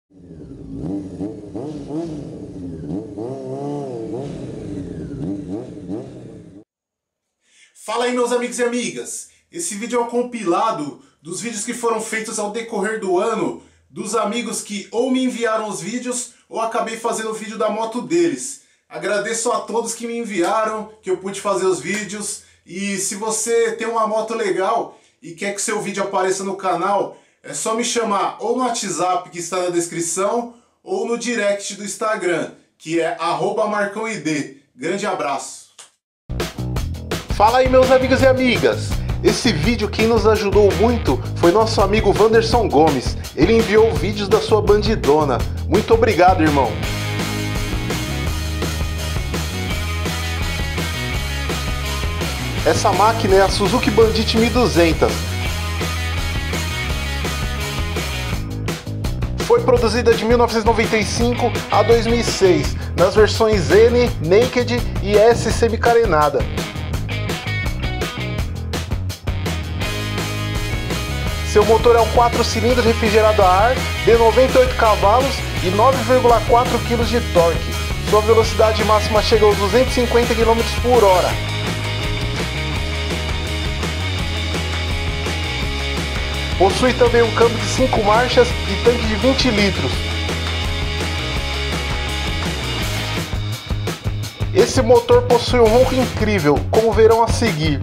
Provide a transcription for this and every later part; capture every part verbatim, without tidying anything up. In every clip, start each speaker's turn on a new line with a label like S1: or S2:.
S1: Fala aí, meus amigos e amigas, esse vídeo é um compilado dos vídeos que foram feitos ao decorrer do ano, dos amigos que ou me enviaram os vídeos ou acabei fazendo o vídeo da moto deles. Agradeço a todos que me enviaram, que eu pude fazer os vídeos, e se você tem uma moto legal e quer que seu vídeo apareça no canal, é só me chamar ou no WhatsApp que está na descrição ou no direct do Instagram, que é arroba marcãoid. Grande abraço! Fala aí, meus amigos e amigas! Esse vídeo quem nos ajudou muito foi nosso amigo Wanderson Gomes. Ele enviou vídeos da sua bandidona. Muito obrigado, irmão! Essa máquina é a Suzuki Bandit mil e duzentos. Foi produzida de mil novecentos e noventa e cinco a dois mil e seis, nas versões N, Naked e S semi-carenada. Seu motor é um quatro cilindros refrigerado a ar de noventa e oito cavalos e nove vírgula quatro quilos de torque. Sua velocidade máxima chega aos duzentos e cinquenta quilômetros por hora. Possui também um câmbio de cinco marchas e tanque de vinte litros. Esse motor possui um ronco incrível, como verão a seguir.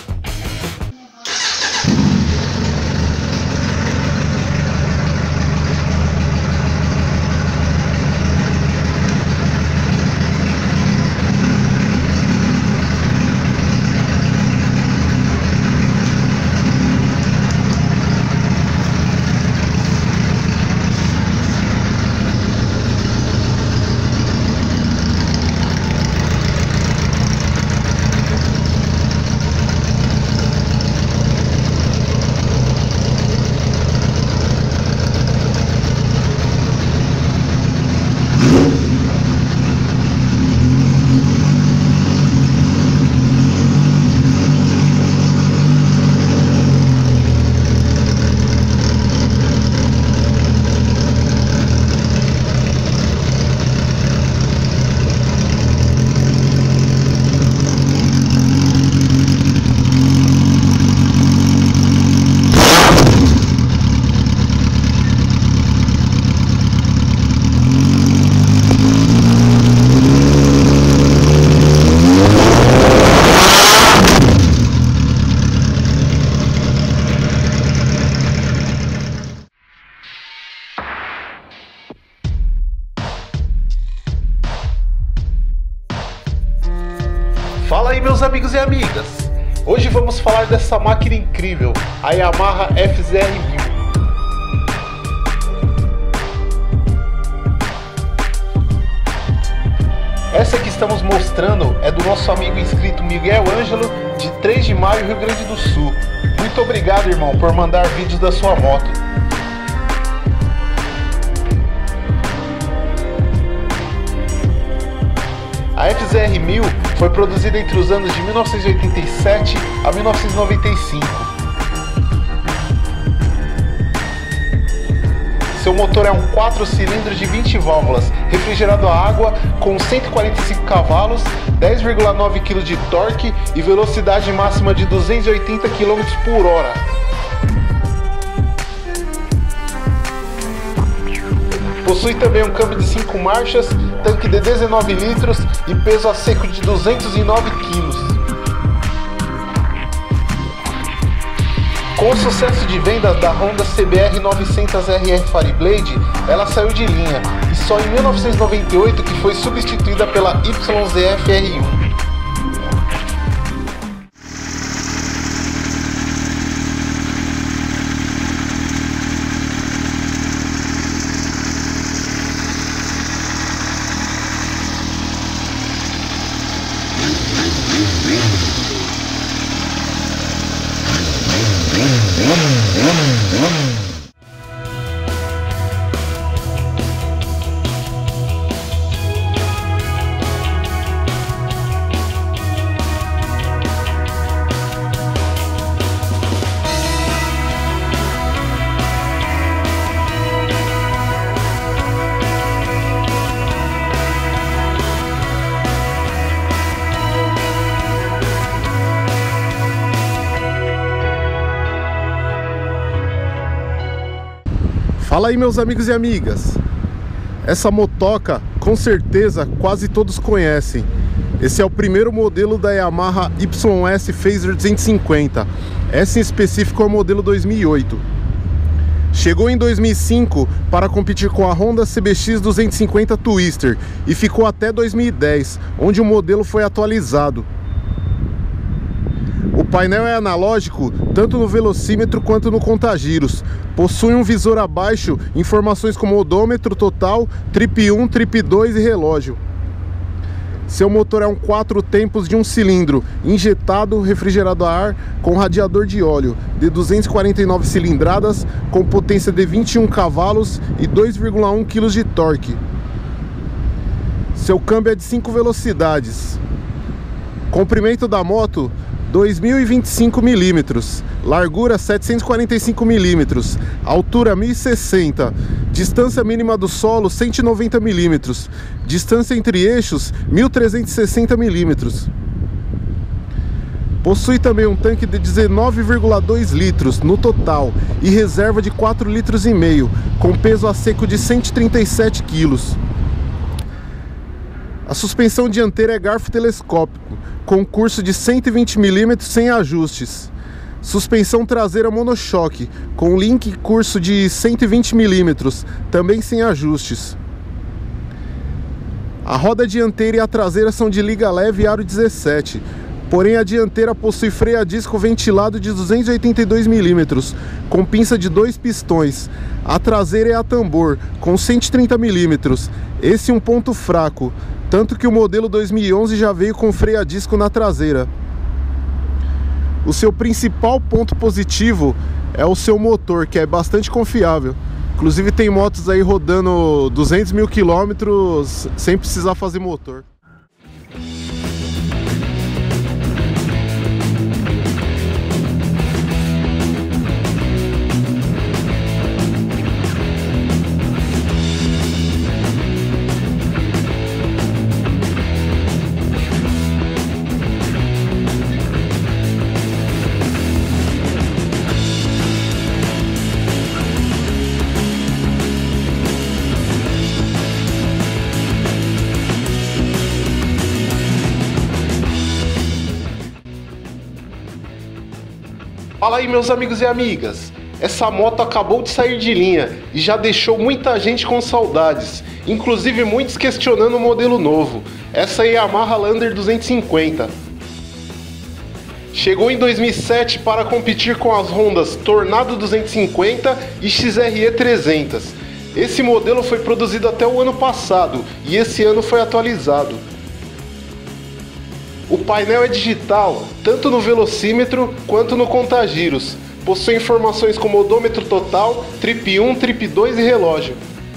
S1: Fala aí, meus amigos e amigas! Hoje vamos falar dessa máquina incrível, a Yamaha F Z R mil. Essa que estamos mostrando é do nosso amigo inscrito Miguel Ângelo, de três de maio, Rio Grande do Sul. Muito obrigado, irmão, por mandar vídeos da sua moto. A F Z R mil foi produzida entre os anos de mil novecentos e oitenta e sete a mil novecentos e noventa e cinco. Seu motor é um quatro cilindros de vinte válvulas, refrigerado a água, com cento e quarenta e cinco cavalos, dez vírgula nove quilos de torque e velocidade máxima de duzentos e oitenta quilômetros por hora. Possui também um câmbio de cinco marchas, tanque de dezenove litros e peso a seco de duzentos e nove quilos. Com o sucesso de vendas da Honda C B R novecentos R R Fireblade, ela saiu de linha e só em mil novecentos e noventa e oito que foi substituída pela Y Z F R um. Fala aí, meus amigos e amigas. Essa motoca, com certeza, quase todos conhecem. Esse é o primeiro modelo da Yamaha Y S Phaser duzentos e cinquenta. Essa em específico é o modelo dois mil e oito. Chegou em dois mil e cinco para competir com a Honda C B X duzentos e cinquenta Twister e ficou até dois mil e dez, onde o modelo foi atualizado. O painel é analógico tanto no velocímetro quanto no contagiros. Possui um visor abaixo, informações como odômetro total, trip um, trip dois e relógio. Seu motor é um quatro tempos de um cilindro, injetado, refrigerado a ar, com radiador de óleo, de duzentas e quarenta e nove cilindradas, com potência de vinte e um cavalos e dois vírgula um quilos de torque. Seu câmbio é de cinco velocidades. Comprimento da moto, dois mil e vinte e cinco milímetros, largura setecentos e quarenta e cinco milímetros, altura mil e sessenta, distância mínima do solo cento e noventa milímetros, distância entre eixos mil trezentos e sessenta milímetros. Possui também um tanque de dezenove vírgula dois litros no total e reserva de quatro litros e meio, com peso a seco de cento e trinta e sete quilos. A suspensão dianteira é garfo telescópico, com curso de cento e vinte milímetros sem ajustes. Suspensão traseira monochoque, com link curso de cento e vinte milímetros, também sem ajustes. A roda dianteira e a traseira são de liga leve aro dezessete, porém a dianteira possui freio a disco ventilado de duzentos e oitenta e dois milímetros, com pinça de dois pistões. A traseira é a tambor, com cento e trinta milímetros, esse um ponto fraco, tanto que o modelo dois mil e onze já veio com freio a disco na traseira. O seu principal ponto positivo é o seu motor, que é bastante confiável. Inclusive tem motos aí rodando duzentos mil quilômetros sem precisar fazer motor. Fala aí, meus amigos e amigas. Essa moto acabou de sair de linha e já deixou muita gente com saudades, inclusive muitos questionando o modelo novo. Essa é a Yamaha Lander duzentos e cinquenta. Chegou em dois mil e sete para competir com as Hondas Tornado duzentos e cinquenta e X R E trezentos. Esse modelo foi produzido até o ano passado e esse ano foi atualizado. O painel é digital, tanto no velocímetro quanto no contagiros. Possui informações como odômetro total, trip um, trip dois e relógio.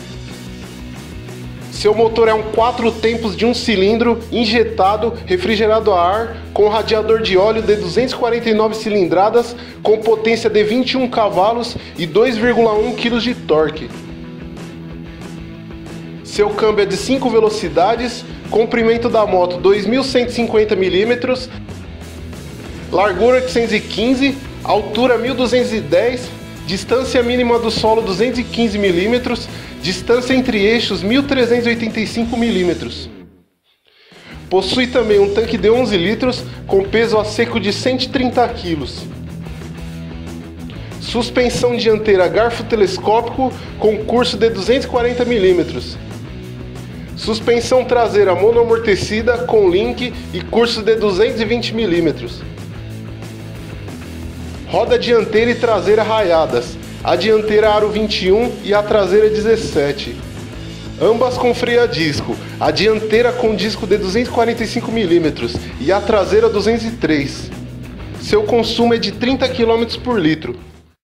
S1: Seu motor é um quatro tempos de um cilindro, injetado, refrigerado a ar, com radiador de óleo de duzentas e quarenta e nove cilindradas, com potência de vinte e um cavalos e dois vírgula um quilos de torque. Seu câmbio é de cinco velocidades, comprimento da moto dois mil cento e cinquenta milímetros, largura oitocentos e quinze, altura mil duzentos e dez, distância mínima do solo duzentos e quinze milímetros, distância entre eixos mil trezentos e oitenta e cinco milímetros. Possui também um tanque de onze litros com peso a seco de cento e trinta quilos. Suspensão dianteira garfo telescópico com curso de duzentos e quarenta milímetros. Suspensão traseira monoamortecida com link e curso de duzentos e vinte milímetros. Roda dianteira e traseira raiadas, a dianteira aro vinte e um e a traseira dezessete. Ambas com freio a disco, a dianteira com disco de duzentos e quarenta e cinco milímetros e a traseira duzentos e três. Seu consumo é de trinta quilômetros por litro.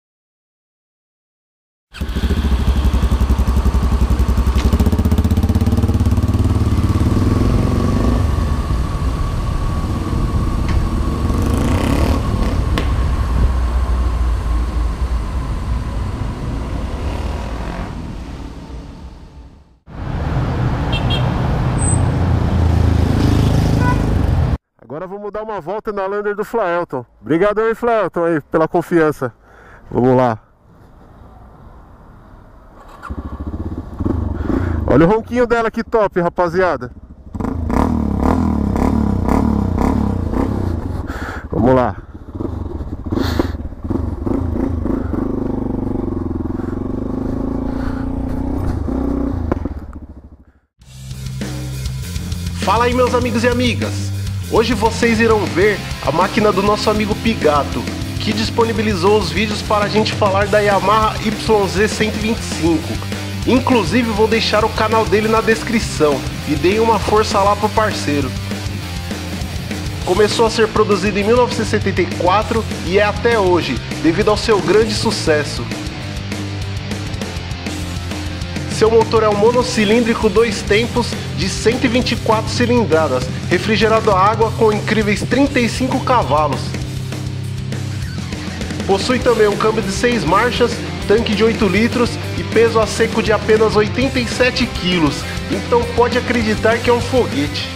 S1: Agora vamos dar uma volta na Lander do Flaelton. Obrigado aí, Flaelton, aí, pela confiança. Vamos lá. Olha o ronquinho dela, que top, rapaziada. Vamos lá. Fala aí, meus amigos e amigas. Hoje vocês irão ver a máquina do nosso amigo Pigato, que disponibilizou os vídeos para a gente falar da Yamaha Y Z cento e vinte e cinco. Inclusive vou deixar o canal dele na descrição e deem uma força lá pro parceiro. Começou a ser produzido em mil novecentos e setenta e quatro e é até hoje, devido ao seu grande sucesso. Seu motor é um monocilíndrico dois tempos de cento e vinte e quatro cilindradas, refrigerado a água com incríveis trinta e cinco cavalos. Possui também um câmbio de seis marchas, tanque de oito litros e peso a seco de apenas oitenta e sete quilos, então pode acreditar que é um foguete.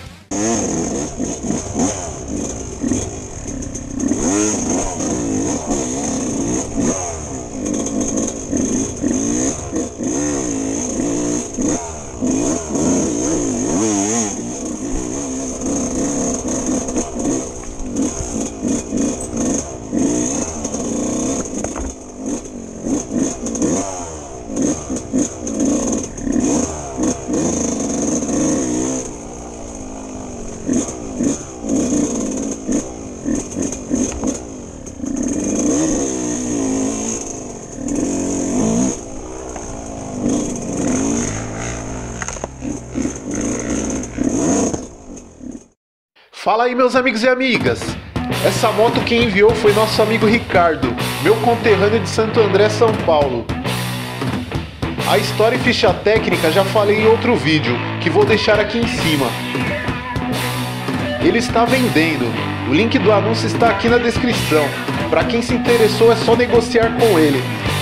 S1: Fala aí, meus amigos e amigas. Essa moto quem enviou foi nosso amigo Ricardo, meu conterrâneo de Santo André, São Paulo. A história e ficha técnica já falei em outro vídeo, que vou deixar aqui em cima. Ele está vendendo, o link do anúncio está aqui na descrição. Para quem se interessou é só negociar com ele.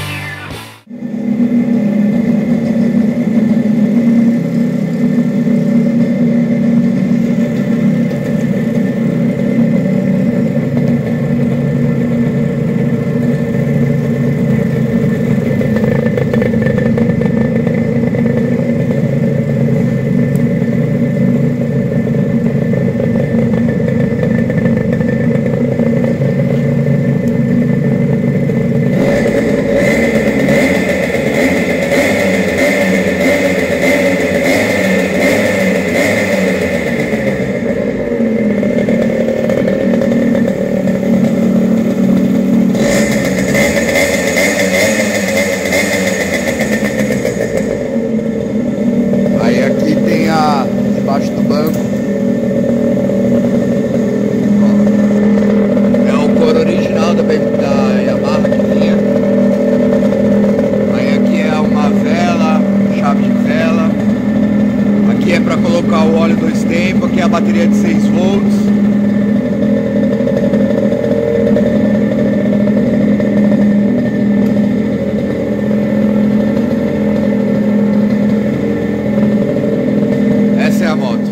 S2: Debaixo do banco é o coro original da, da Yamaha que vinha. Aí aqui é uma vela, chave de vela. Aqui é para colocar o óleo dois tempos. Aqui é a bateria de seis volts. Essa é a moto.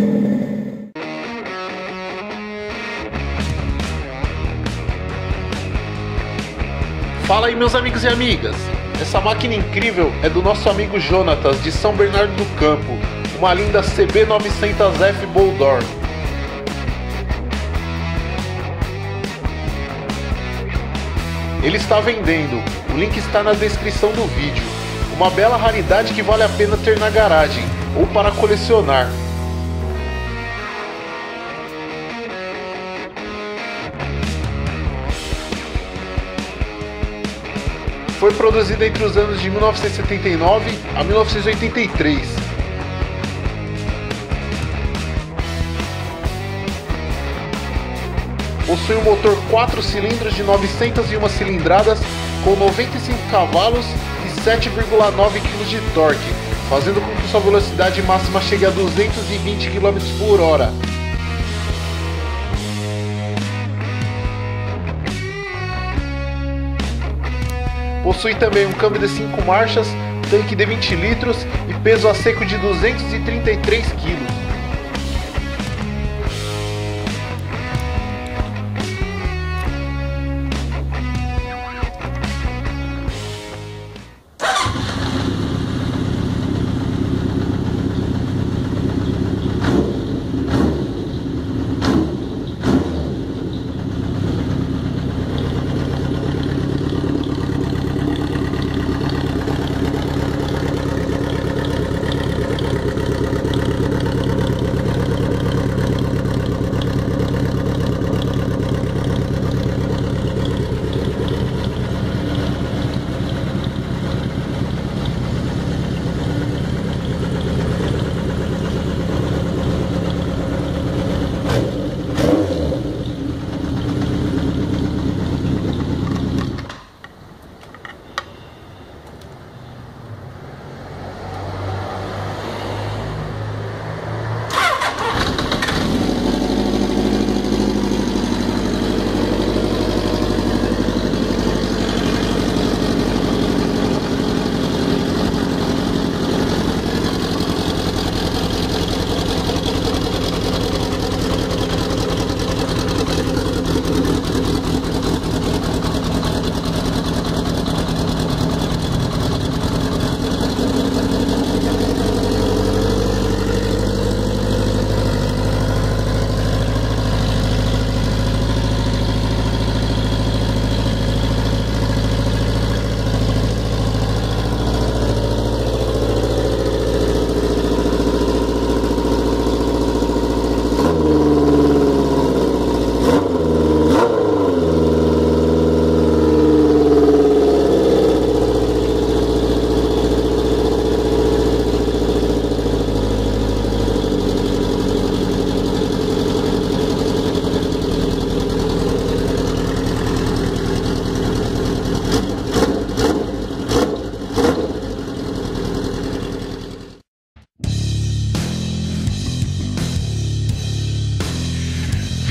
S1: Fala aí, meus amigos e amigas. Essa máquina incrível é do nosso amigo Jonatas, de São Bernardo do Campo. Uma linda C B novecentos F Bulldog. Ele está vendendo, o link está na descrição do vídeo. Uma bela raridade que vale a pena ter na garagem ou para colecionar. Foi produzida entre os anos de mil novecentos e setenta e nove a mil novecentos e oitenta e três. Possui um motor quatro cilindros de novecentas e uma cilindradas com noventa e cinco cavalos e sete vírgula nove quilos de torque, fazendo com que sua velocidade máxima chegue a duzentos e vinte quilômetros por hora. Possui também um câmbio de cinco marchas, tanque de vinte litros e peso a seco de duzentos e trinta e três quilos.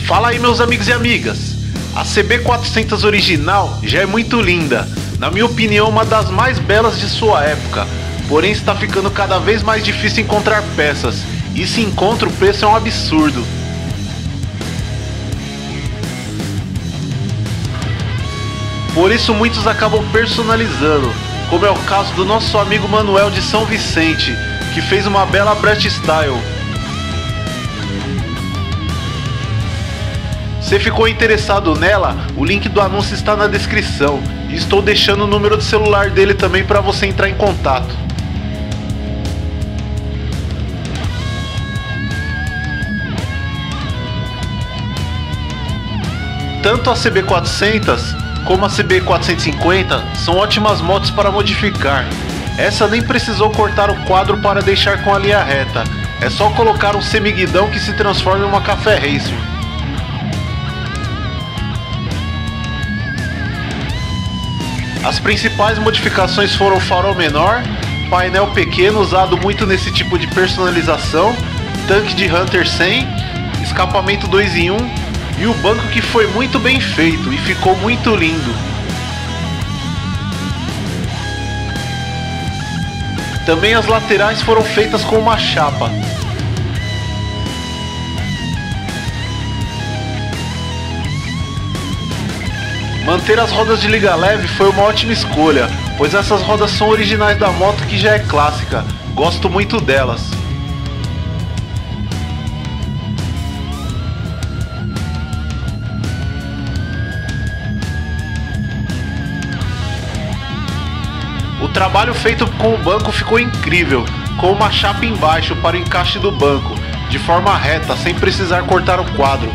S3: Fala aí, meus amigos e amigas. A C B quatrocentos original já é muito linda, na minha opinião uma das mais belas de sua época, porém está ficando cada vez mais difícil encontrar peças, e se encontra o preço é um absurdo. Por isso muitos acabam personalizando, como é o caso do nosso amigo Manuel de São Vicente, que fez uma bela Brett Style. Se ficou interessado nela, o link do anúncio está na descrição e estou deixando o número de celular dele também para você entrar em contato. Tanto a C B quatrocentos como a C B quatrocentos e cinquenta são ótimas motos para modificar. Essa nem precisou cortar o quadro para deixar com a linha reta, é só colocar um semiguidão que se transforma em uma Café Racer. As principais modificações foram o farol menor, painel pequeno usado muito nesse tipo de personalização, tanque de Hunter cem, escapamento dois em um e o banco, que foi muito bem feito e ficou muito lindo. Também as laterais foram feitas com uma chapa. Manter as rodas de liga leve foi uma ótima escolha, pois essas rodas são originais da moto, que já é clássica. Gosto muito delas. O trabalho feito com o banco ficou incrível, com uma chapa embaixo para o encaixe do banco, de forma reta, sem precisar cortar o quadro.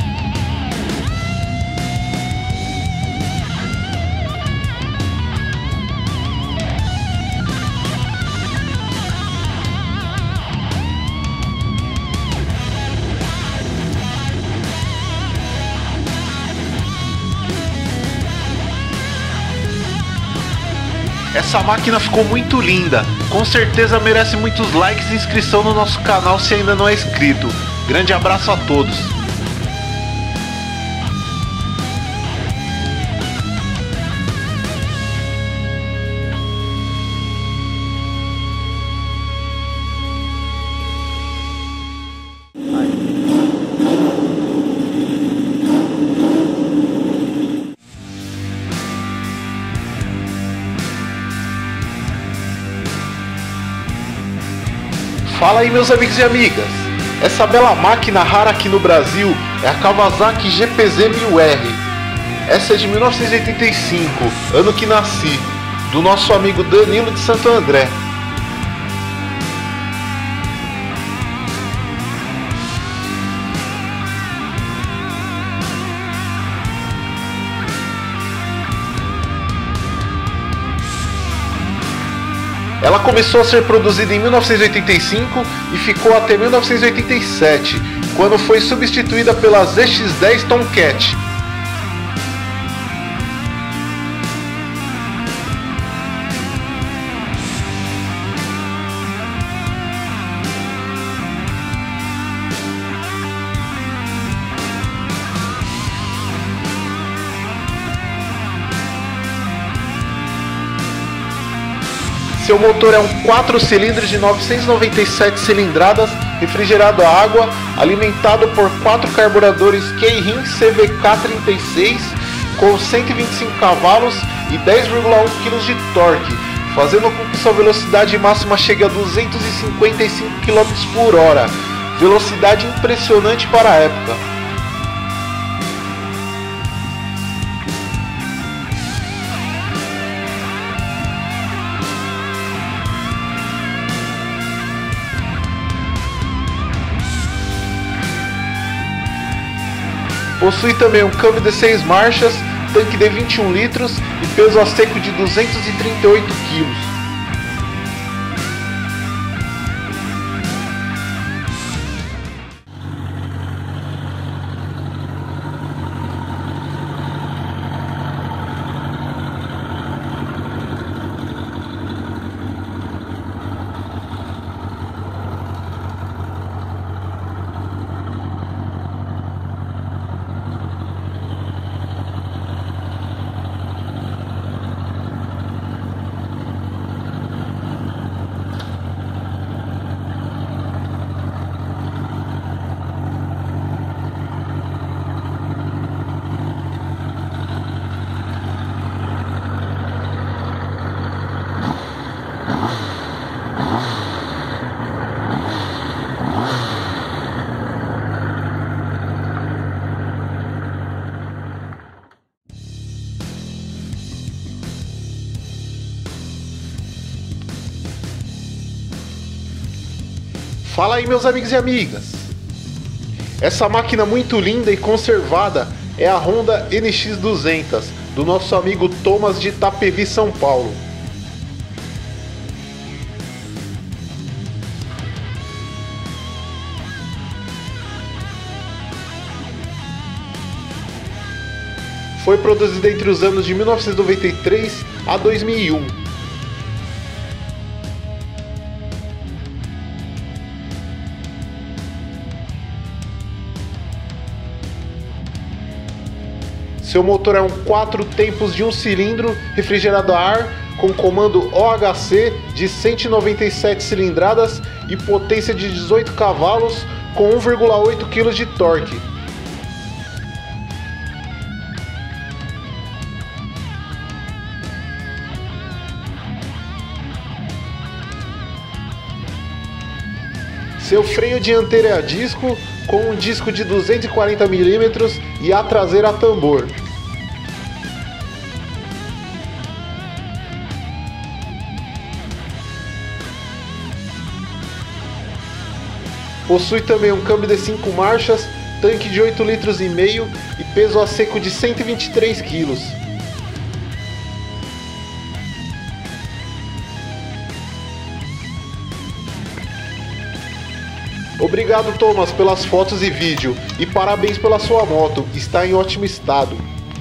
S3: Essa máquina ficou muito linda, com certeza merece muitos likes e inscrição no nosso canal se ainda não é inscrito. Grande abraço a todos. Fala aí, meus amigos e amigas. Essa bela máquina rara aqui no Brasil é a Kawasaki G P Z mil R. Essa é de mil novecentos e oitenta e cinco, ano que nasci, do nosso amigo Danilo de Santo André. Ela começou a ser produzida em mil novecentos e oitenta e cinco e ficou até mil novecentos e oitenta e sete, quando foi substituída pela Z X dez Tomcat. Seu motor é um quatro cilindros de novecentos e noventa e sete cilindradas, refrigerado a água, alimentado por quatro carburadores Keirin C V K trinta e seis com cento e vinte e cinco cavalos e dez vírgula um quilos de torque, fazendo com que sua velocidade máxima chegue a duzentos e cinquenta e cinco quilômetros por hora, velocidade impressionante para a época. Possui também um câmbio de seis marchas, tanque de vinte e um litros e peso a seco de duzentos e trinta e oito quilos. Fala aí, meus amigos e amigas. Essa máquina muito linda e conservada é a Honda N X duzentos, do nosso amigo Thomas de Itapevi, São Paulo. Foi produzida entre os anos de mil novecentos e noventa e três a dois mil e um. Seu motor é um quatro tempos de um cilindro refrigerado a ar com comando O H C de cento e noventa e sete cilindradas e potência de dezoito cavalos com um vírgula oito quilos de torque. Seu freio dianteiro é a disco, com um disco de duzentos e quarenta milímetros e a traseira a tambor. Possui também um câmbio de cinco marchas, tanque de oito litros e meio e peso a seco de cento e vinte e três quilos. Obrigado, Thomas, pelas fotos e vídeo, e parabéns pela sua moto, está em ótimo estado.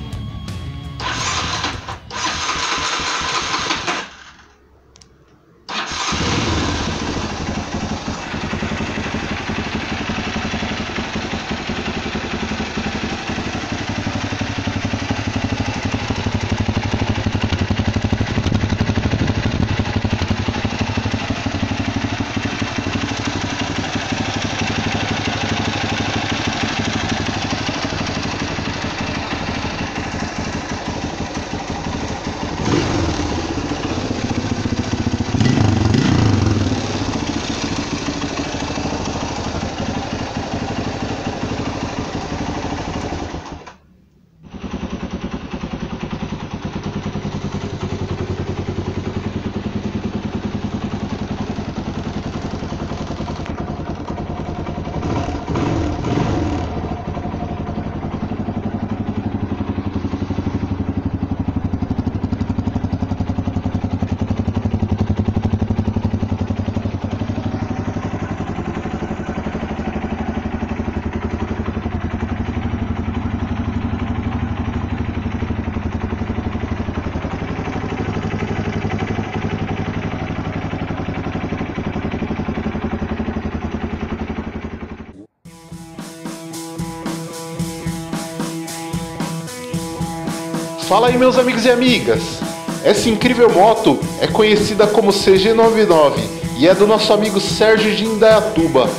S3: Fala aí, meus amigos e amigas. Essa incrível moto é conhecida como C G noventa e nove e é do nosso amigo Sérgio de Indaiatuba.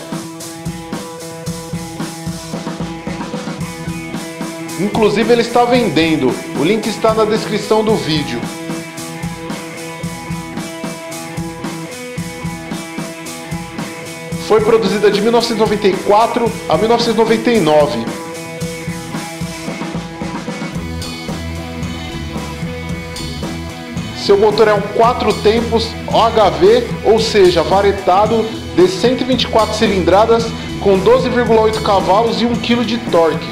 S3: Inclusive ele está vendendo, o link está na descrição do vídeo. Foi produzida de mil novecentos e noventa e quatro a mil novecentos e noventa e nove. Seu motor é um quatro tempos O H V, ou seja, varietado, de cento e vinte e quatro cilindradas com doze vírgula oito cavalos e um quilo de torque.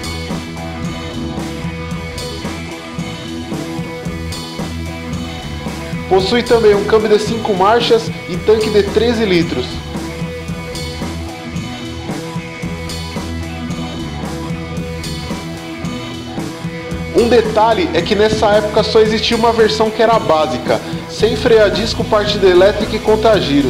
S3: Possui também um câmbio de cinco marchas e tanque de treze litros. Um detalhe é que nessa época só existia uma versão que era básica, sem freio a disco, partida elétrica e contagiros.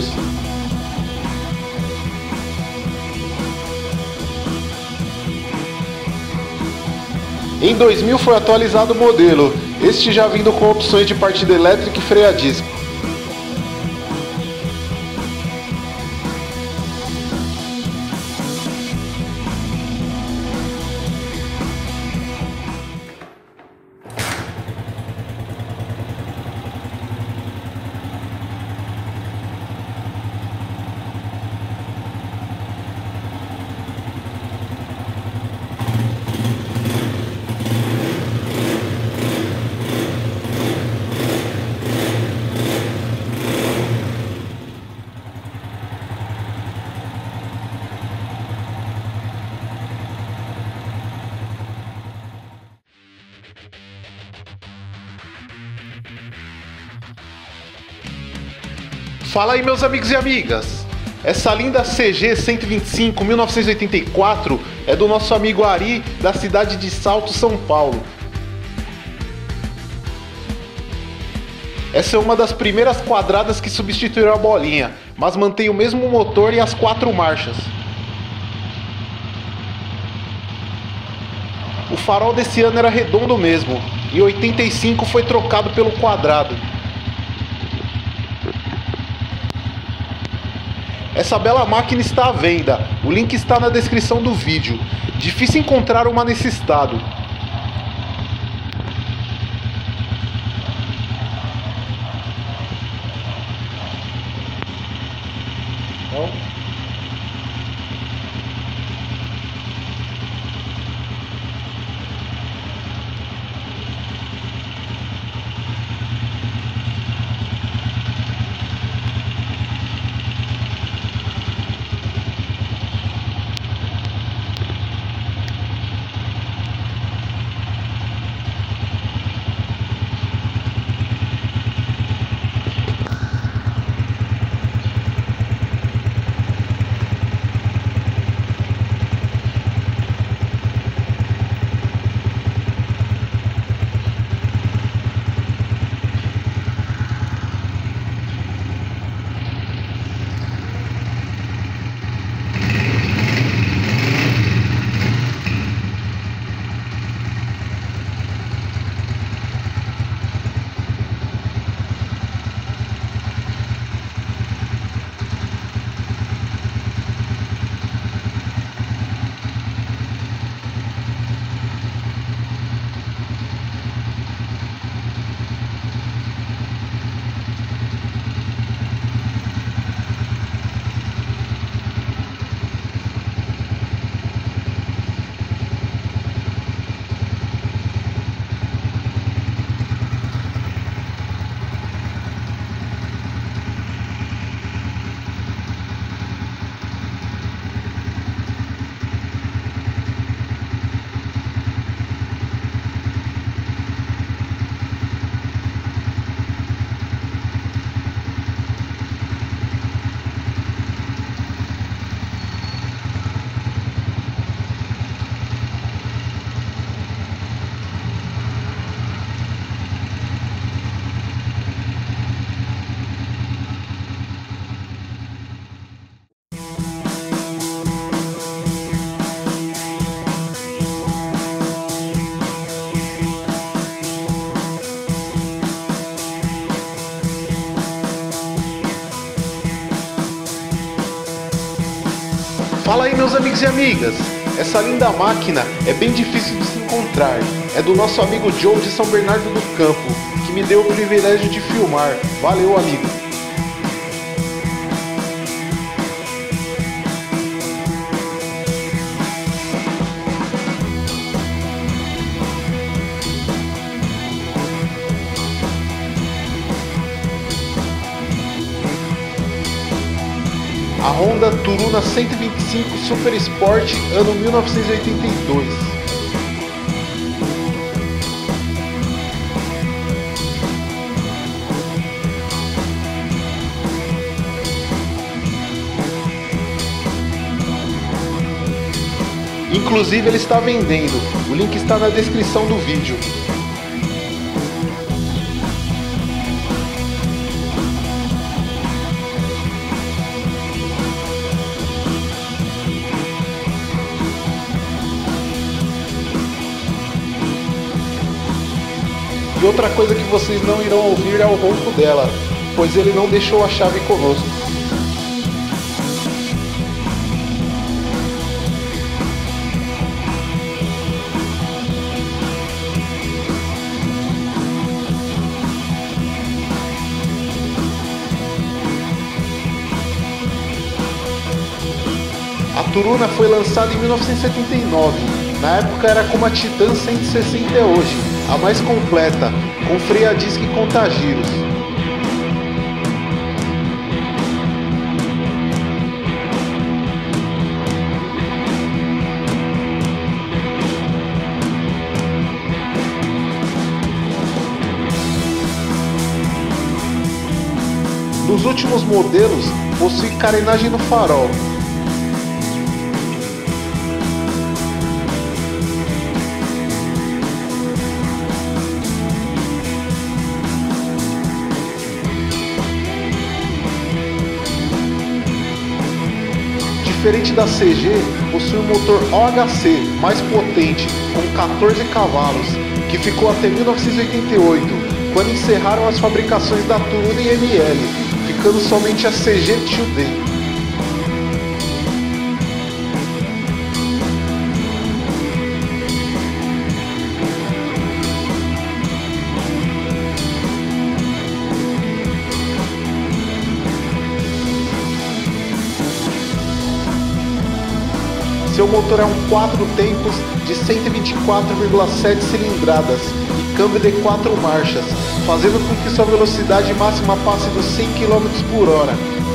S3: Em dois mil foi atualizado o modelo, este já vindo com opções de partida elétrica e freio a disco. Fala aí, meus amigos e amigas. Essa linda C G cento e vinte e cinco mil novecentos e oitenta e quatro é do nosso amigo Ari, da cidade de Salto, São Paulo. Essa é uma das primeiras quadradas que substituíram a bolinha, mas mantém o mesmo motor e as quatro marchas. O farol desse ano era redondo mesmo, e em oitenta e cinco foi trocado pelo quadrado. Essa bela máquina está à venda, o link está na descrição do vídeo. Difícil encontrar uma nesse estado. Então... Fala aí, meus amigos e amigas. Essa linda máquina é bem difícil de se encontrar. É do nosso amigo Joe de São Bernardo do Campo, que me deu o privilégio de filmar. Valeu, amigo. A Honda Turuna cento e vinte e cinco Super Sport, ano mil novecentos e oitenta e dois. Inclusive ele está vendendo, o link está na descrição do vídeo. E outra coisa que vocês não irão ouvir é o ronco dela, pois ele não deixou a chave conosco. A Turuna foi lançada em mil novecentos e setenta e nove. Na época era como a Titan cento e sessenta é hoje, a mais completa, com freio a disco e contagiros. Nos últimos modelos possuem carenagem no farol.
S1: Diferente da C G, possui um motor O H C mais potente, com quatorze cavalos, que ficou até mil novecentos e oitenta e oito, quando encerraram as fabricações da Touring M L, ficando somente a C G Today. Seu motor é um quatro tempos de cento e vinte e quatro vírgula sete cilindradas e câmbio de quatro marchas, fazendo com que sua velocidade máxima passe dos cem quilômetros por hora.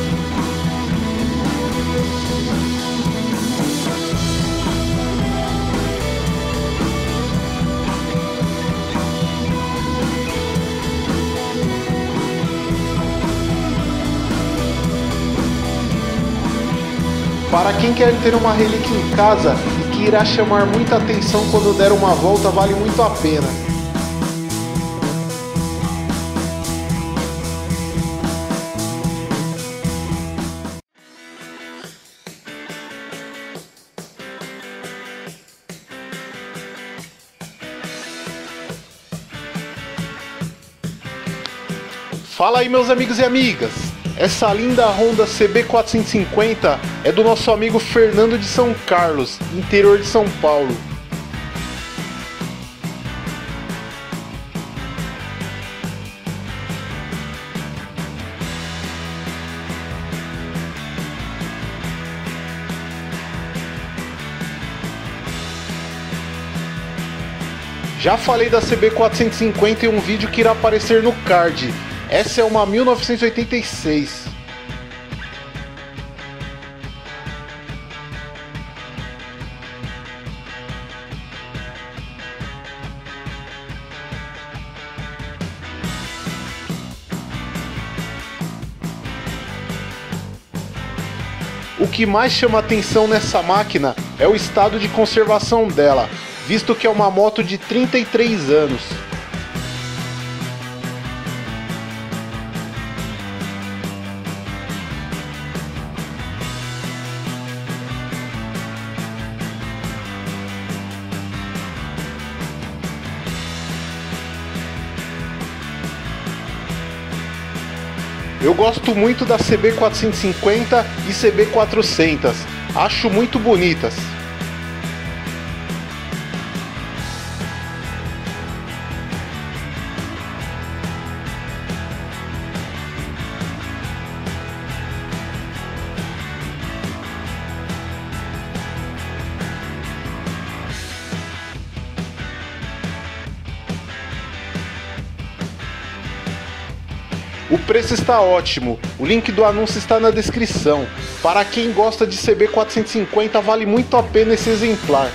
S1: Para quem quer ter uma relíquia em casa e que irá chamar muita atenção quando der uma volta, vale muito a pena. Fala aí, meus amigos e amigas! Essa linda Honda C B quatrocentos e cinquenta é do nosso amigo Fernando de São Carlos, interior de São Paulo. Já falei da C B quatrocentos e cinquenta em um vídeo que irá aparecer no card. Essa é uma mil novecentos e oitenta e seis. O que mais chama atenção nessa máquina é o estado de conservação dela, visto que é uma moto de trinta e três anos. Eu gosto muito da C B quatrocentos e cinquenta e C B quatrocentos, acho muito bonitas. O preço está ótimo, o link do anúncio está na descrição. Para quem gosta de C B quatrocentos e cinquenta, vale muito a pena esse exemplar.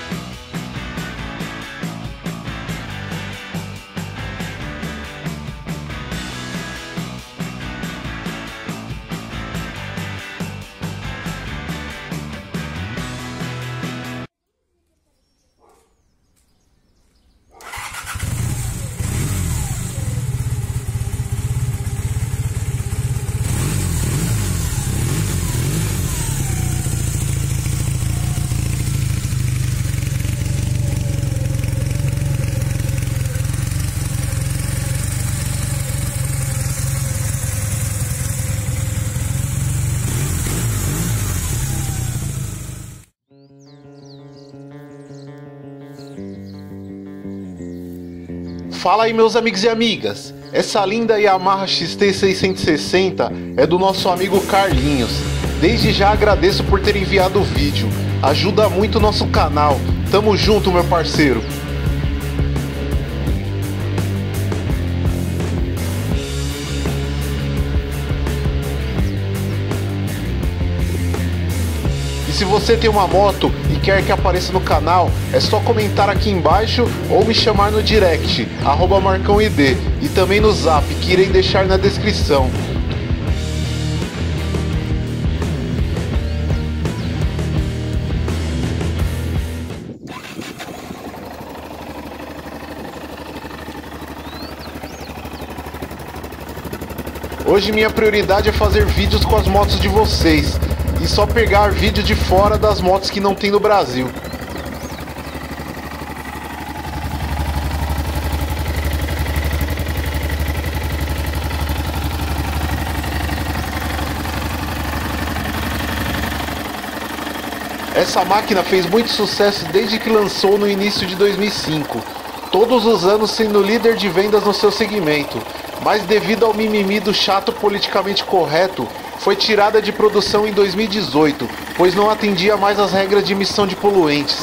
S1: Fala aí, meus amigos e amigas, essa linda Yamaha X T seiscentos e sessenta é do nosso amigo Carlinhos. Desde já agradeço por ter enviado o vídeo, ajuda muito o nosso canal. Tamo junto, meu parceiro. Se você tem uma moto e quer que apareça no canal, é só comentar aqui embaixo ou me chamar no direct, arroba marcão id, e também no zap, que irei deixar na descrição.
S3: Hoje minha prioridade é fazer vídeos com as motos de vocês e só pegar vídeo de fora das motos que não tem no Brasil. Essa máquina fez muito sucesso desde que lançou no início de dois mil e cinco, todos os anos sendo líder de vendas no seu segmento, mas devido ao mimimi do chato politicamente correto, foi tirada de produção em dois mil e dezoito, pois não atendia mais às regras de emissão de poluentes.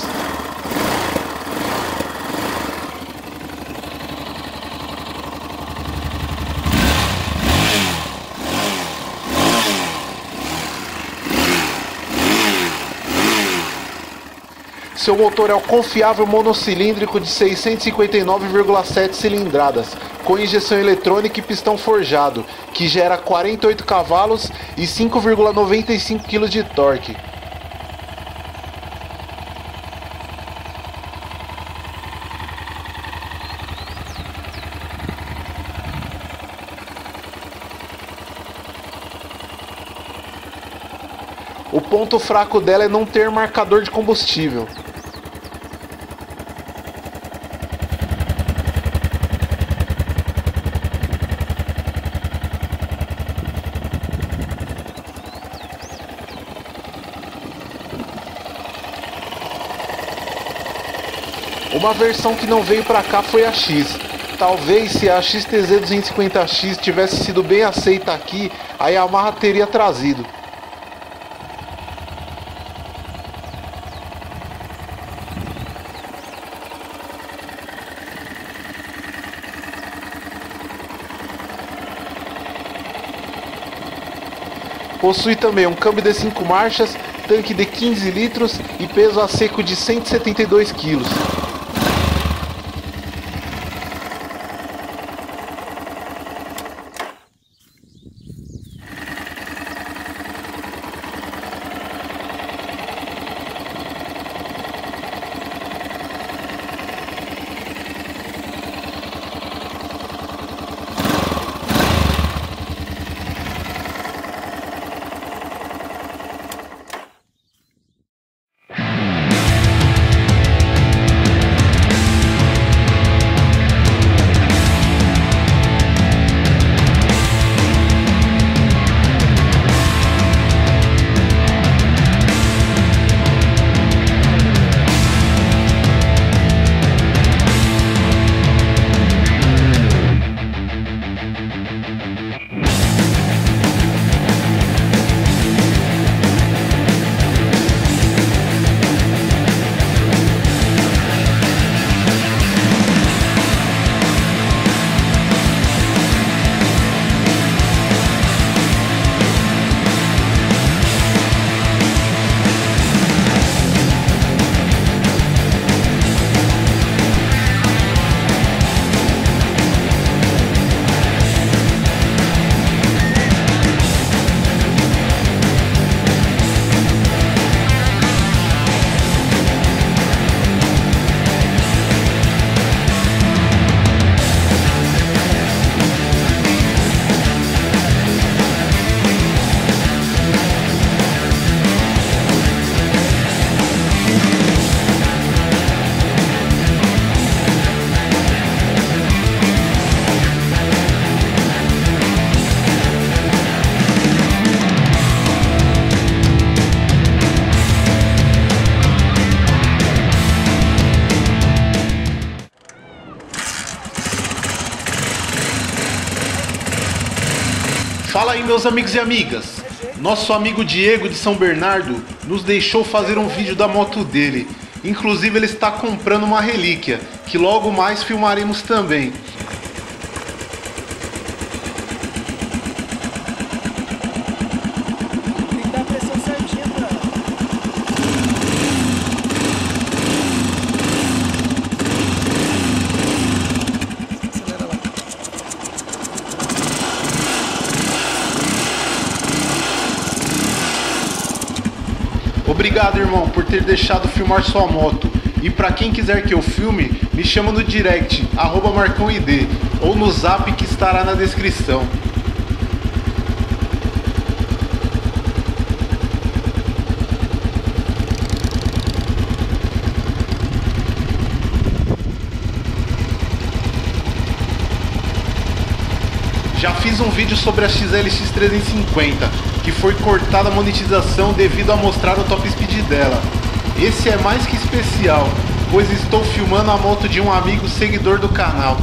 S3: Seu motor é o confiável monocilíndrico de seiscentos e cinquenta e nove vírgula sete cilindradas, com injeção eletrônica e pistão forjado, que gera quarenta e oito cavalos e cinco vírgula noventa e cinco quilos de torque. O ponto fraco dela é não ter marcador de combustível. Uma versão que não veio pra cá foi a X. Talvez se a X T Z duzentos e cinquenta X tivesse sido bem aceita aqui, a Yamaha teria trazido. Possui também um câmbio de cinco marchas, tanque de quinze litros e peso a seco de cento e setenta e dois quilos.
S1: Fala aí, meus amigos e amigas. Nosso amigo Diego de São Bernardo nos deixou fazer um vídeo da moto dele. Inclusive ele está comprando uma relíquia, que logo mais filmaremos também. Obrigado, irmão, por ter deixado filmar sua moto. E pra quem quiser que eu filme, me chama no direct, arroba marcão id, ou no zap que estará na descrição.
S3: fiz um vídeo sobre a X L X trezentos e cinquenta, que foi cortada a monetização devido a mostrar o top speed dela. Esse é mais que especial, pois estou filmando a moto de um amigo seguidor do canal.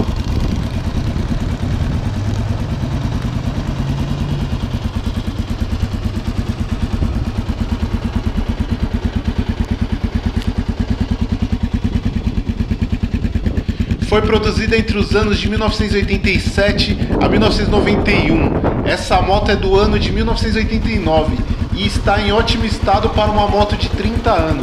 S3: Foi produzida entre os anos de mil novecentos e oitenta e sete a mil novecentos e noventa e um. Essa moto é do ano de mil novecentos e oitenta e nove e está em ótimo estado para uma moto de trinta anos.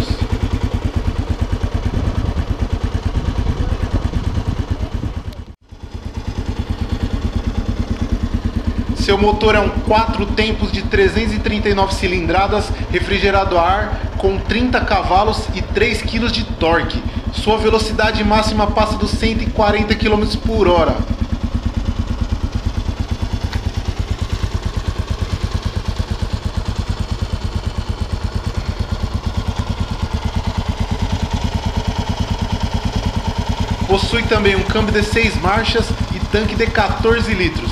S3: Seu motor é um quatro tempos de trezentos e trinta e nove cilindradas, refrigerado a ar, com trinta cavalos e três quilos de torque. Sua velocidade máxima passa dos cento e quarenta quilômetros por hora. Possui também um câmbio de seis marchas e tanque de quatorze litros.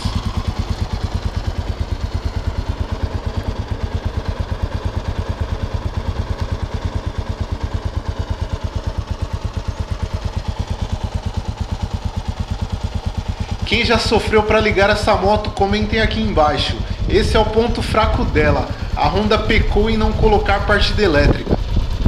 S3: Quem já sofreu para ligar essa moto, comentem aqui embaixo. Esse é o ponto fraco dela. A Honda pecou em não colocar partida elétrica.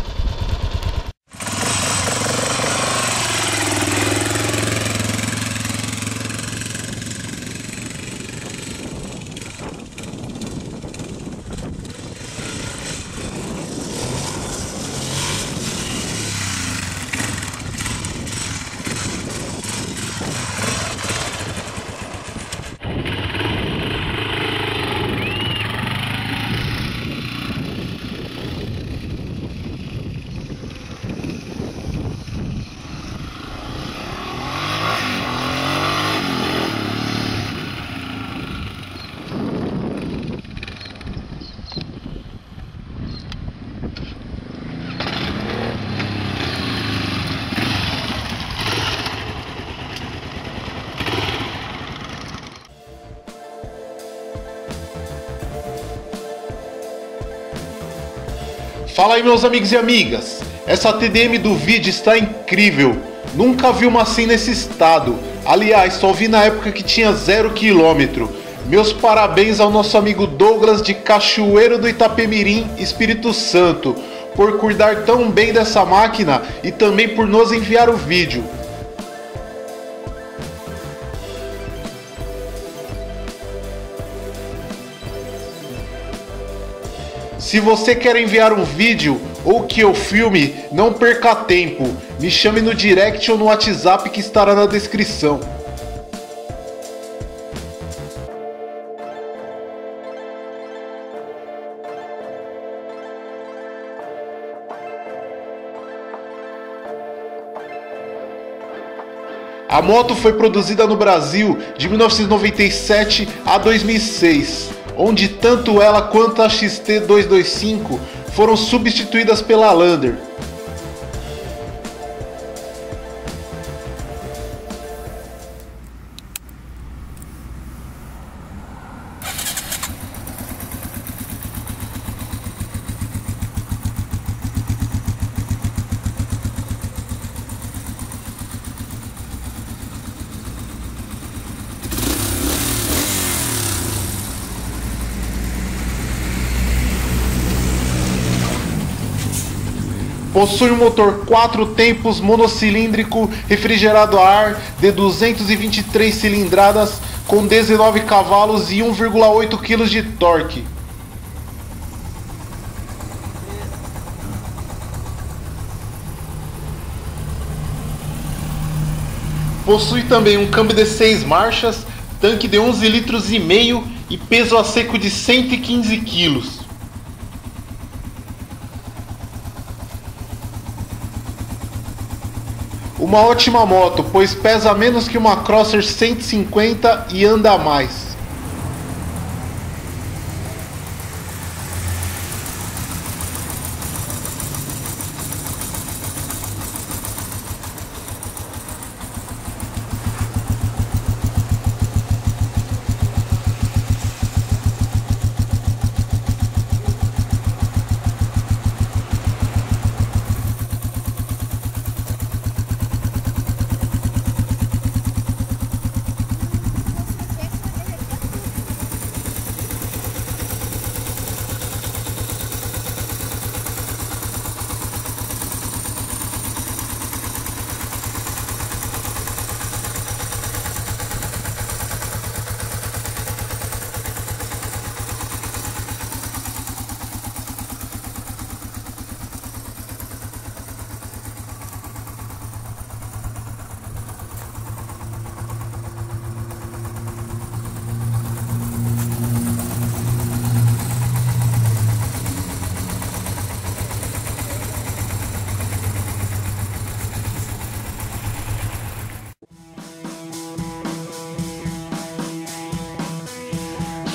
S3: Fala aí, meus amigos e amigas, essa T D M do vídeo está incrível, nunca vi uma assim nesse estado, aliás só vi na época que tinha zero quilômetro. Meus parabéns ao nosso amigo Douglas de Cachoeiro do Itapemirim, Espírito Santo, por cuidar tão bem dessa máquina e também por nos enviar o vídeo. Se você quer enviar um vídeo ou que eu filme, não perca tempo. Me chame no direct ou no WhatsApp que estará na descrição. A moto foi produzida no Brasil de mil novecentos e noventa e sete a dois mil e seis. Onde tanto ela quanto a X T duzentos e vinte e cinco foram substituídas pela Lander. Possui um motor quatro tempos monocilíndrico refrigerado a ar de duzentos e vinte e três cilindradas com dezenove cavalos e um vírgula oito quilos de torque. Possui também um câmbio de seis marchas, tanque de onze litros e meio e peso a seco de cento e quinze quilos. Uma ótima moto, pois pesa menos que uma Crosser cento e cinquenta e anda mais.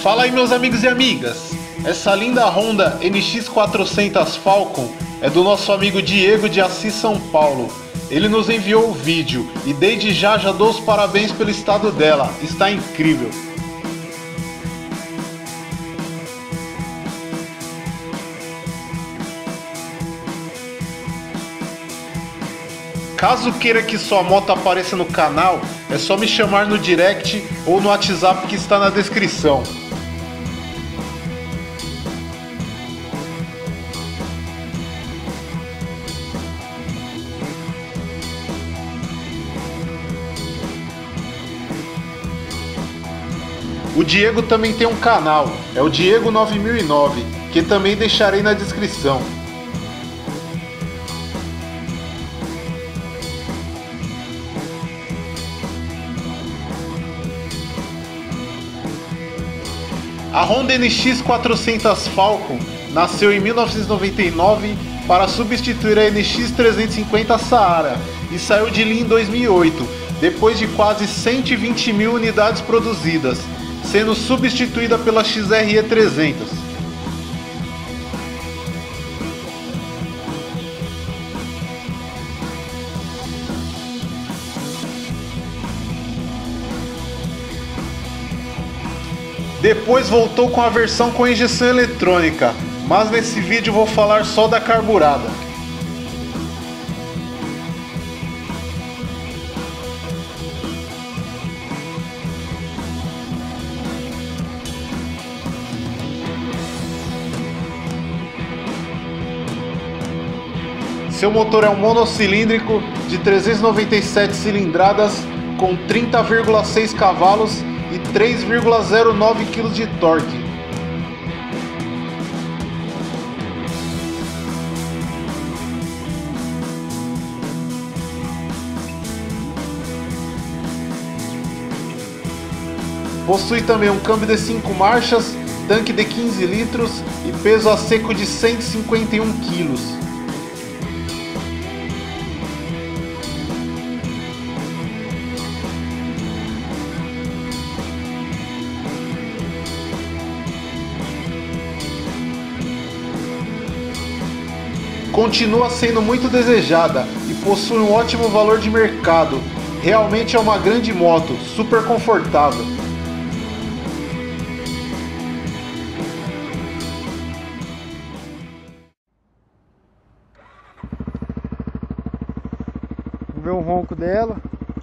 S3: Fala aí, meus amigos e amigas, essa linda Honda N X quatrocentos Falcon é do nosso amigo Diego de Assis, São Paulo. Ele nos enviou o vídeo e desde já já dou os parabéns pelo estado dela, está incrível. Caso queira que sua moto apareça no canal, é só me chamar no direct ou no WhatsApp que está na descrição. O Diego também tem um canal, é o Diego nove mil e nove, que também deixarei na descrição. A Honda N X quatrocentos Falcon nasceu em mil novecentos e noventa e nove para substituir a N X trezentos e cinquenta Saara e saiu de linha em dois mil e oito, depois de quase cento e vinte mil unidades produzidas, sendo substituída pela X R E trezentos. Depois voltou com a versão com injeção eletrônica, mas nesse vídeo vou falar só da carburada. Seu motor é um monocilíndrico de trezentos e noventa e sete cilindradas com trinta vírgula seis cavalos e três vírgula zero nove quilos de torque. Possui também um câmbio de cinco marchas, tanque de quinze litros e peso a seco de cento e cinquenta e um quilos. Continua sendo muito desejada e possui um ótimo valor de mercado. Realmente é uma grande moto, super confortável.
S4: Vamos ver o ronco dela.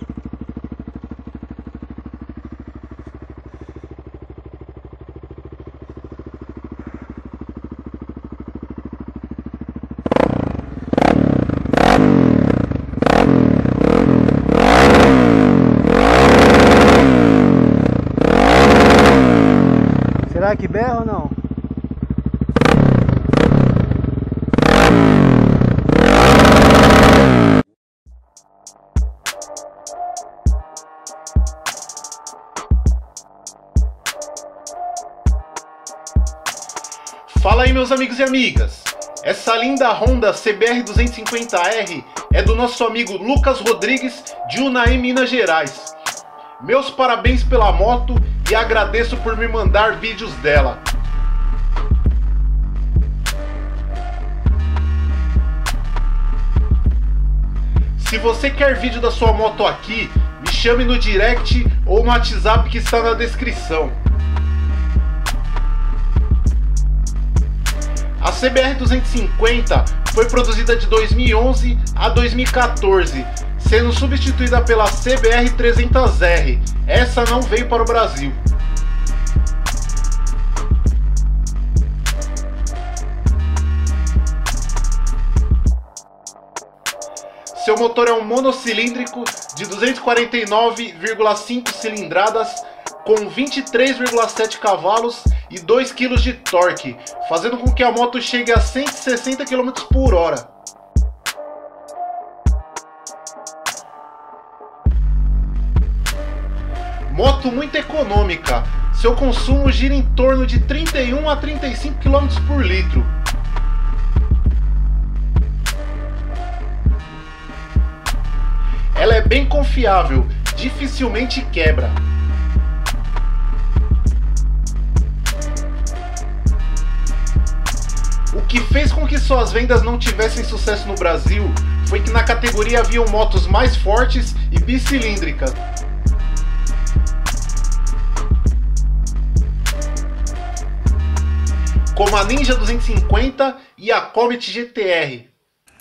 S4: Será que berra ou não?
S3: Fala aí, meus amigos e amigas, essa linda Honda C B R duzentos e cinquenta R é do nosso amigo Lucas Rodrigues de Unai, Minas Gerais. Meus parabéns pela moto e agradeço por me mandar vídeos dela. Se você quer vídeo da sua moto aqui, me chame no direct ou no WhatsApp que está na descrição. A C B R duzentos e cinquenta foi produzida de dois mil e onze a dois mil e quatorze, sendo substituída pela C B R trezentos R. Essa não veio para o Brasil. Seu motor é um monocilíndrico de duzentos e quarenta e nove vírgula cinco cilindradas com vinte e três vírgula sete cavalos e dois quilos de torque, fazendo com que a moto chegue a cento e sessenta quilômetros por hora. Moto muito econômica, seu consumo gira em torno de trinta e um a trinta e cinco quilômetros por litro. Ela é bem confiável, dificilmente quebra. que fez com que suas vendas não tivessem sucesso no Brasil foi que na categoria haviam motos mais fortes e bicilíndricas. Como a Ninja duzentos e cinquenta e a Comet G T R.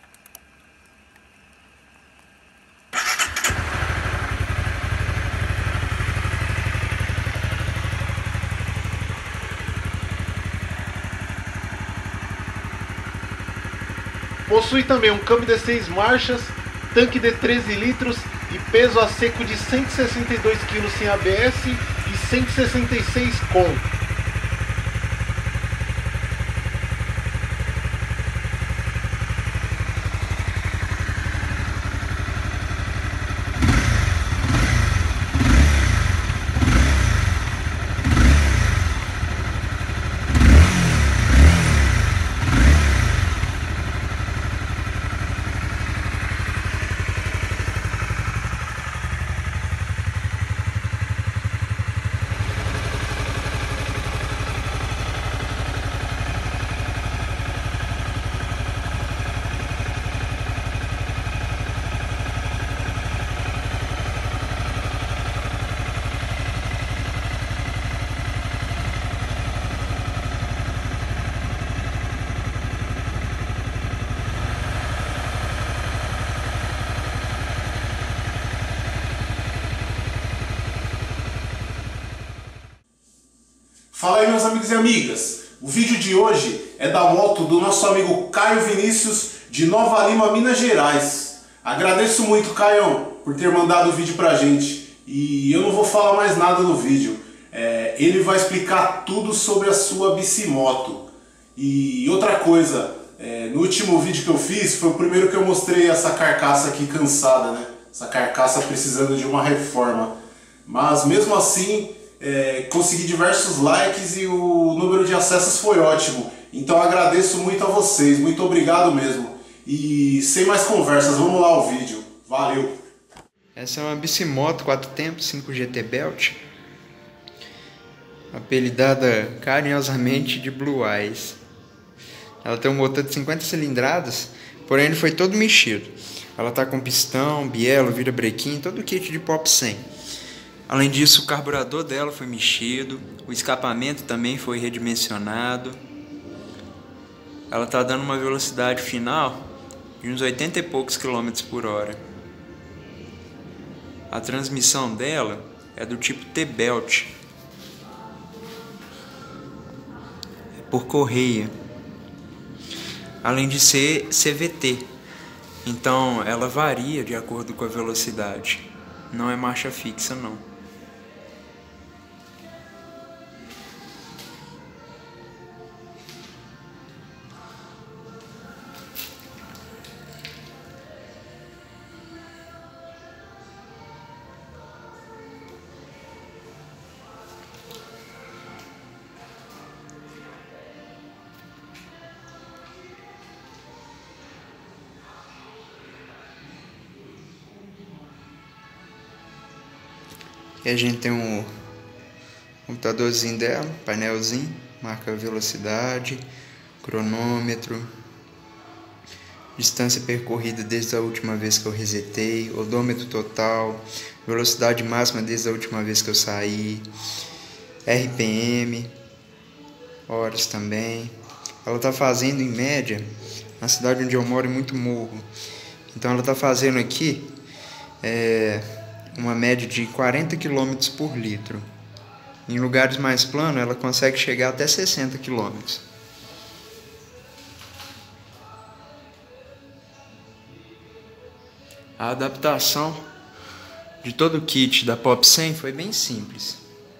S3: Possui também um câmbio de seis marchas, tanque de treze litros e peso a seco de cento e sessenta e dois quilos sem A B S e cento e sessenta e seis com.
S1: Fala aí, meus amigos e amigas, o vídeo de hoje é da moto do nosso amigo Caio Vinícius de Nova Lima, Minas Gerais. Agradeço muito, Caio, por ter mandado o vídeo pra gente, e eu não vou falar mais nada no vídeo, é, ele vai explicar tudo sobre a sua bicimoto. E outra coisa, é, no último vídeo que eu fiz foi o primeiro que eu mostrei essa carcaça aqui cansada, né? Essa carcaça precisando de uma reforma, mas mesmo assim É, consegui diversos likes e o número de acessos foi ótimo. Então agradeço muito a vocês, muito obrigado mesmo. E sem mais conversas, vamos lá ao vídeo. Valeu!
S2: Essa é uma bicimoto quatro tempos cinco G T Belt, apelidada carinhosamente de Blue Eyes. Ela tem um motor de cinquenta cilindradas, porém ele foi todo mexido. Ela está com pistão, bielo, virabrequim, todo o kit de Pop cem. Além disso, o carburador dela foi mexido, o escapamento também foi redimensionado. Ela está dando uma velocidade final de uns oitenta e poucos quilômetros por hora. A transmissão dela é do tipo T-Belt, é por correia, além de ser C V T, então ela varia de acordo com a velocidade, não é marcha fixa não. Aqui a gente tem um computadorzinho dela, painelzinho, marca a velocidade, cronômetro, distância percorrida desde a última vez que eu resetei, odômetro total, velocidade máxima desde a última vez que eu saí, R P M, horas também. Ela está fazendo em média, na cidade onde eu moro é muito morro, então ela está fazendo aqui é, uma média de quarenta quilômetros por litro. Em lugares mais planos ela consegue chegar até sessenta quilômetros. A adaptação de todo o kit da Pop cem foi bem simples.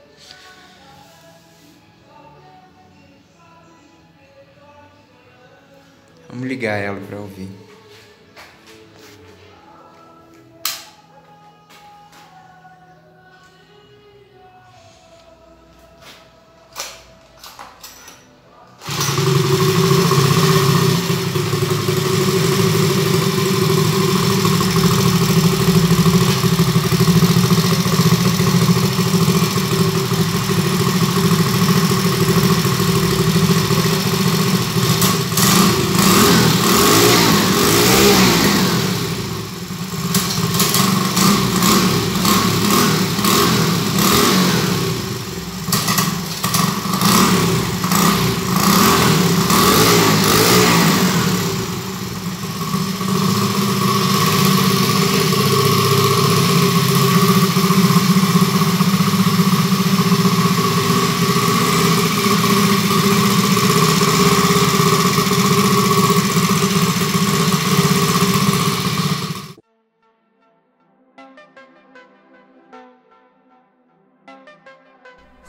S2: Vamos ligar ela para ouvir.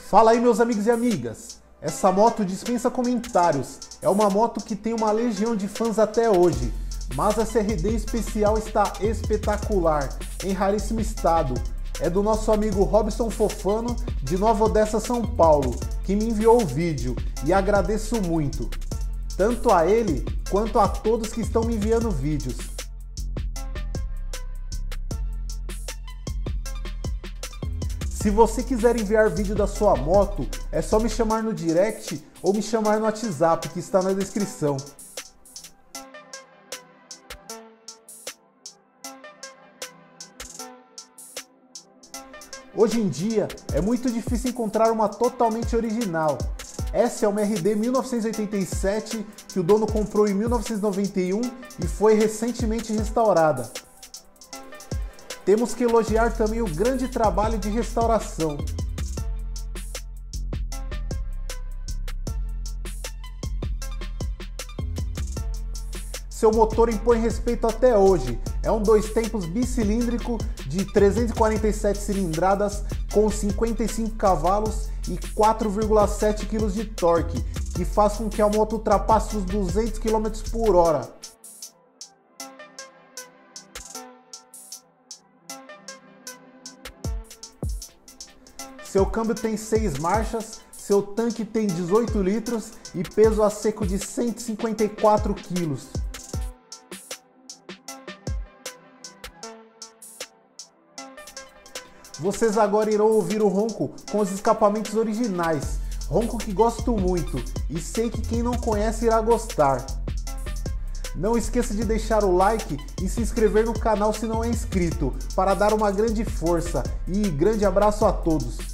S1: Fala aí, meus amigos e amigas, essa moto dispensa comentários, é uma moto que tem uma legião de fãs até hoje, mas essa R D especial está espetacular, em raríssimo estado, é do nosso amigo Robson Fofano, de Nova Odessa, São Paulo, que me enviou o vídeo e agradeço muito, tanto a ele quanto a todos que estão me enviando vídeos. Se você quiser enviar vídeo da sua moto, é só me chamar no direct ou me chamar no WhatsApp que está na descrição. Hoje em dia, é muito difícil encontrar uma totalmente original. Essa é uma R D mil novecentos e oitenta e sete que o dono comprou em mil novecentos e noventa e um e foi recentemente restaurada. Temos que elogiar também o grande trabalho de restauração. Seu motor impõe respeito até hoje. É um dois tempos bicilíndrico de trezentas e quarenta e sete cilindradas com cinquenta e cinco cavalos e quatro vírgula sete quilos de torque, que faz com que a moto ultrapasse os duzentos quilômetros por hora. Seu câmbio tem seis marchas, seu tanque tem dezoito litros e peso a seco de cento e cinquenta e quatro quilos. Vocês agora irão ouvir o ronco com os escapamentos originais, ronco que gosto muito e sei que quem não conhece irá gostar. Não esqueça de deixar o like e se inscrever no canal se não é inscrito, para dar uma grande força e grande abraço a todos.